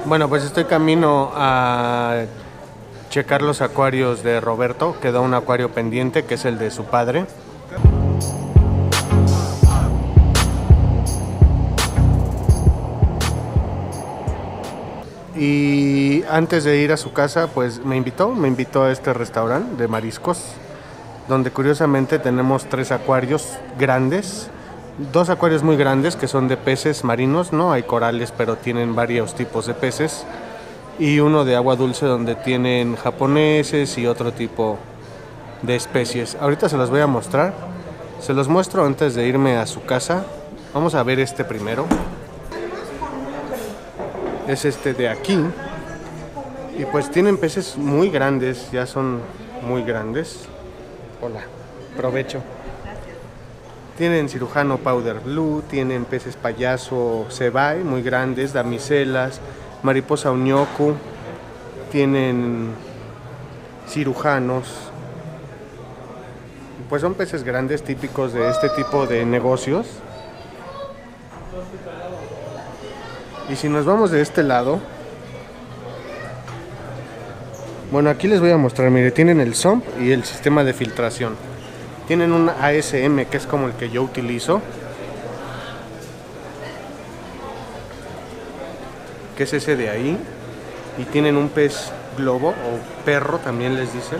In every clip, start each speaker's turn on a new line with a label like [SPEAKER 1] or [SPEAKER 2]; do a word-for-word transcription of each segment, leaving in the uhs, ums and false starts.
[SPEAKER 1] Bueno, pues estoy camino a checar los acuarios de Roberto. Quedó un acuario pendiente que es el de su padre. Y antes de ir a su casa, pues me invitó, me invitó a este restaurante de mariscos, donde curiosamente tenemos tres acuarios grandes, dos acuarios muy grandes que son de peces marinos, no hay corales, pero tienen varios tipos de peces, y uno de agua dulce donde tienen japoneses y otro tipo de especies. Ahorita se los voy a mostrar, se los muestro antes de irme a su casa. Vamos a ver este primero. Es este de aquí. Y pues tienen peces muy grandes, ya son muy grandes. Hola, provecho. Tienen cirujano powder blue, tienen peces payaso sebai muy grandes, damiselas, mariposa uñoku, tienen cirujanos. Pues son peces grandes típicos de este tipo de negocios. Y si nos vamos de este lado, bueno, aquí les voy a mostrar, mire, tienen el sump y el sistema de filtración. Tienen un A S M que es como el que yo utilizo, que es ese de ahí. Y tienen un pez globo o perro también les dicen,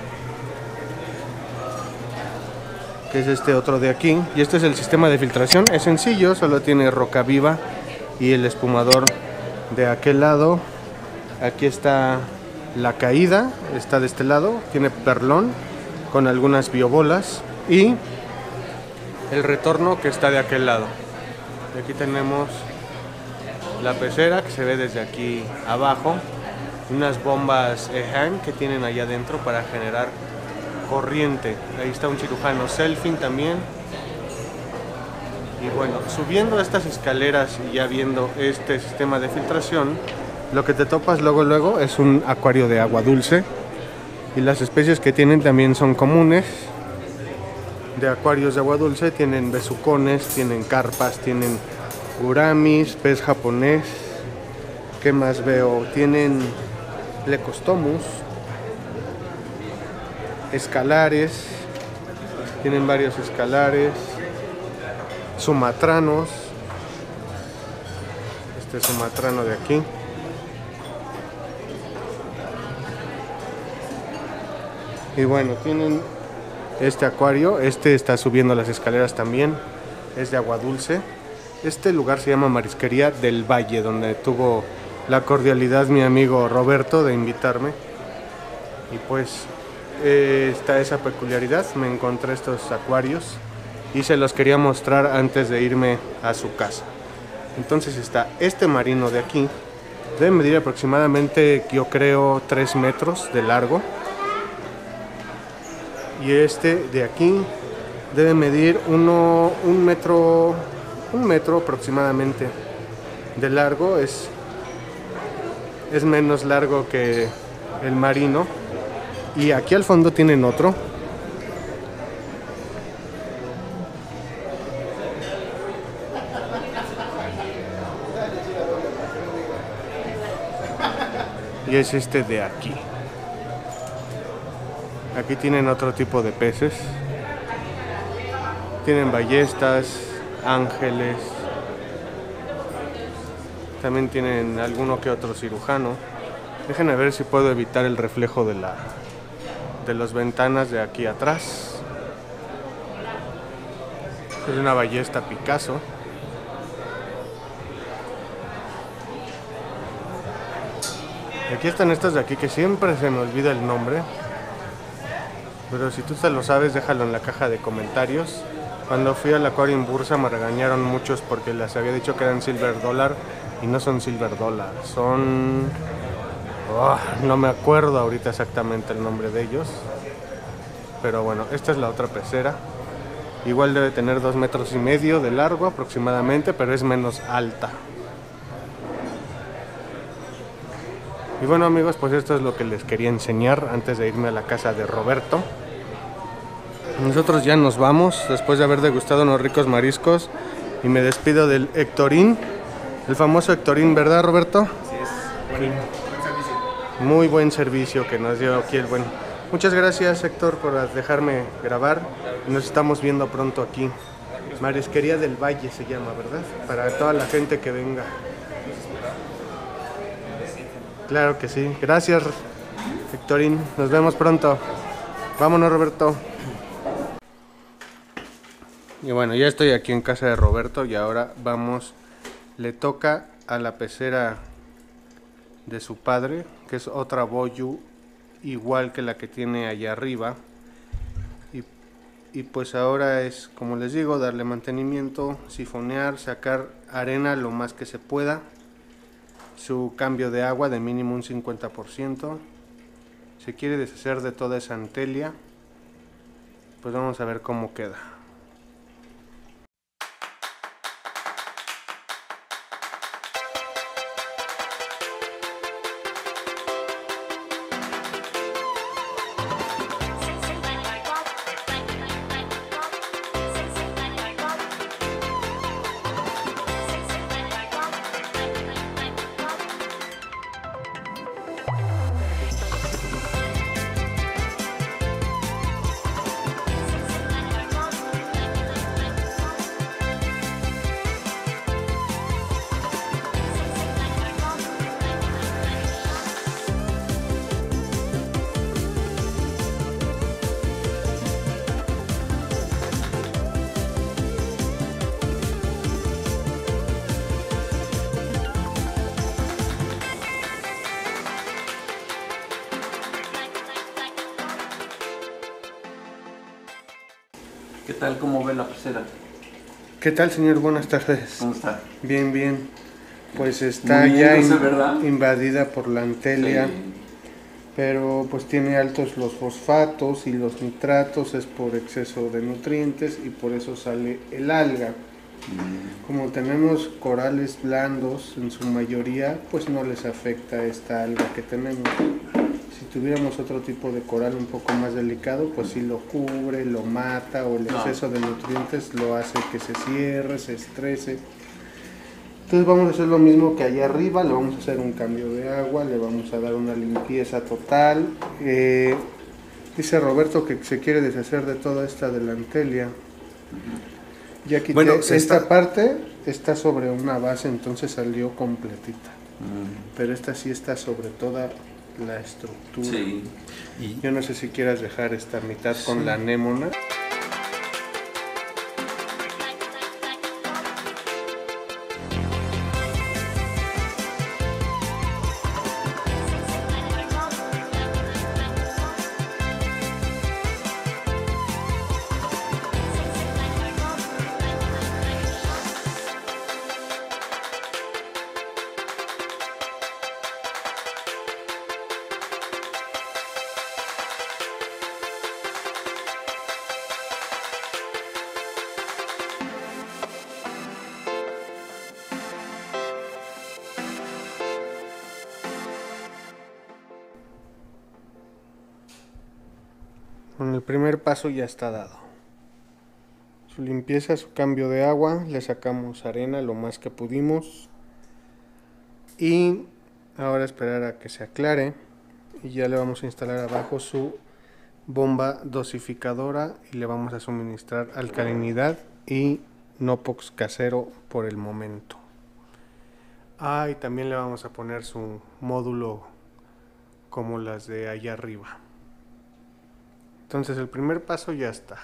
[SPEAKER 1] que es este otro de aquí. Y este es el sistema de filtración, es sencillo, solo tiene roca viva y el espumador de aquel lado. Aquí está la caída, está de este lado, tiene perlón con algunas biobolas, y el retorno que está de aquel lado. Y aquí tenemos la pecera que se ve desde aquí abajo, unas bombas Ehan que tienen allá adentro para generar corriente. Ahí está un cirujano Selfin también. Y bueno, subiendo estas escaleras y ya viendo este sistema de filtración, lo que te topas luego luego es un acuario de agua dulce. Y las especies que tienen también son comunes de acuarios de agua dulce. Tienen besucones, tienen carpas, tienen uramis, pez japonés. ¿Qué más veo? Tienen Plecostomus, escalares, tienen varios escalares, sumatranos, este sumatrano de aquí. Y bueno, tienen este acuario, este está subiendo las escaleras también, es de agua dulce. Este lugar se llama Marisquería del Valle, donde tuvo la cordialidad mi amigo Roberto de invitarme. Y pues eh, está esa peculiaridad, me encontré estos acuarios y se los quería mostrar antes de irme a su casa. Entonces está este marino de aquí, debe medir aproximadamente, yo creo, tres metros de largo. Y este de aquí debe medir uno, un metro, un metro aproximadamente de largo. Es, es menos largo que el marino. Y aquí al fondo tienen otro. Y es este de aquí. Aquí tienen otro tipo de peces. Tienen ballestas, ángeles. También tienen alguno que otro cirujano. Déjenme ver si puedo evitar el reflejo de la de las ventanas de aquí atrás. Es una ballesta Picasso. Y aquí están estos de aquí que siempre se me olvida el nombre. Pero si tú te lo sabes, déjalo en la caja de comentarios. Cuando fui al acuario en Bursa me regañaron muchos porque les había dicho que eran silver dollar y no son silver dollar, son... Oh, no me acuerdo ahorita exactamente el nombre de ellos. Pero bueno, esta es la otra pecera. Igual debe tener dos metros y medio de largo aproximadamente, pero es menos alta. Y bueno amigos, pues esto es lo que les quería enseñar antes de irme a la casa de Roberto. Nosotros ya nos vamos después de haber degustado unos ricos mariscos. Y me despido del Hectorín, el famoso Hectorín, ¿verdad Roberto?
[SPEAKER 2] Así es.
[SPEAKER 1] aquí. Muy buen servicio que nos dio aquí el buen. Muchas gracias, Héctor, por dejarme grabar. Nos estamos viendo pronto aquí. Marisquería del Valle se llama, ¿verdad? Para toda la gente que venga. Claro que sí. Gracias, Héctorín. Nos vemos pronto. Vámonos, Roberto. Y bueno, ya estoy aquí en casa de Roberto y ahora vamos. Le toca a la pecera de su padre, que es otra Boyu, igual que la que tiene allá arriba. Y, y pues ahora es, como les digo, darle mantenimiento, sifonear, sacar arena lo más que se pueda. Su cambio de agua de mínimo un cincuenta por ciento. Se quiere deshacer de toda esa antelia. Pues vamos a ver cómo queda.
[SPEAKER 2] ¿Qué tal? ¿Cómo ve la pecera?
[SPEAKER 1] ¿Qué tal, señor? Buenas tardes.
[SPEAKER 2] ¿Cómo está?
[SPEAKER 1] Bien, bien. Pues está
[SPEAKER 2] Muy
[SPEAKER 1] ya
[SPEAKER 2] bien,
[SPEAKER 1] in-
[SPEAKER 2] ¿verdad?
[SPEAKER 1] invadida por la antelia,
[SPEAKER 2] Sí.
[SPEAKER 1] pero pues tiene altos los fosfatos y los nitratos, es por exceso de nutrientes y por eso sale el alga.
[SPEAKER 2] Mm.
[SPEAKER 1] Como tenemos corales blandos en su mayoría, pues no les afecta esta alga que tenemos. Si tuviéramos otro tipo de coral un poco más delicado, pues sí lo cubre, lo mata, o el
[SPEAKER 2] No.
[SPEAKER 1] exceso de nutrientes lo hace que se cierre, se estrese. Entonces vamos a hacer lo mismo que allá arriba, le vamos a hacer un cambio de agua, le vamos a dar una limpieza total. Eh, dice Roberto que se quiere deshacer de toda esta delantelia. Ya quité
[SPEAKER 2] Bueno, se
[SPEAKER 1] esta
[SPEAKER 2] está-
[SPEAKER 1] parte, está sobre una base, entonces salió completita.
[SPEAKER 2] Mm.
[SPEAKER 1] Pero esta sí está sobre toda la estructura.
[SPEAKER 2] Sí. Y
[SPEAKER 1] Yo no sé si quieras dejar esta mitad con
[SPEAKER 2] Sí.
[SPEAKER 1] la anémona. Con el primer paso ya está dado. Su limpieza, su cambio de agua, le sacamos arena lo más que pudimos. Y ahora esperar a que se aclare. Y ya le vamos a instalar abajo su bomba dosificadora y le vamos a suministrar alcalinidad y Nopox casero por el momento. Ah, y también le vamos a poner su módulo como las de allá arriba. Entonces el primer paso ya está.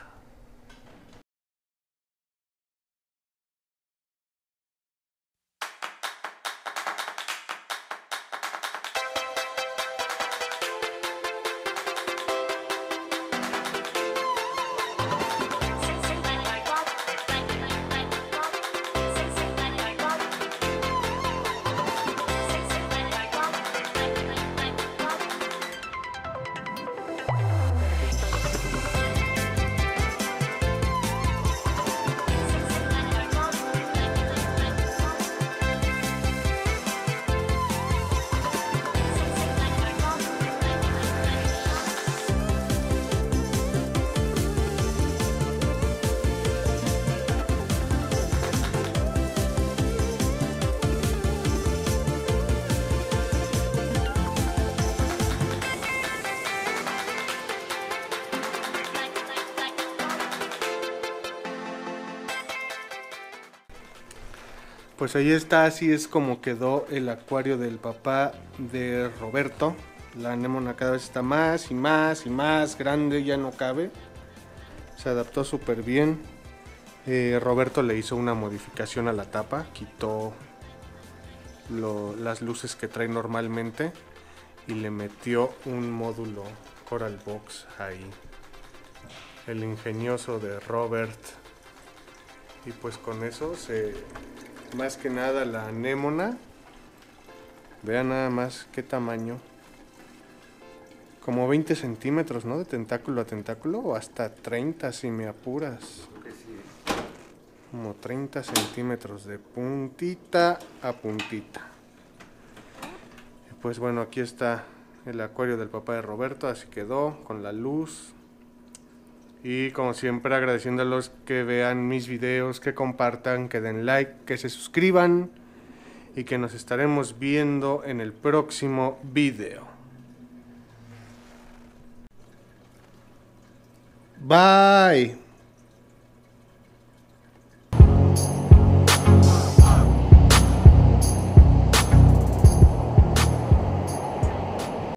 [SPEAKER 1] Pues ahí está, así es como quedó el acuario del papá de Roberto. La anémona cada vez está más y más y más grande, ya no cabe. Se adaptó súper bien. Eh, Roberto le hizo una modificación a la tapa, quitó lo, las luces que trae normalmente y le metió un módulo Coral Box ahí. El ingenioso de Robert. Y pues con eso se... Más que nada la anémona. Vean nada más qué tamaño. Como veinte centímetros, ¿no? De tentáculo a tentáculo. O hasta treinta si me apuras. Como treinta centímetros de puntita a puntita. Y pues bueno, aquí está el acuario del papá de Roberto. Así quedó con la luz. Y como siempre agradeciéndolos que vean mis videos, que compartan, que den like, que se suscriban y que nos estaremos viendo en el próximo video. Bye.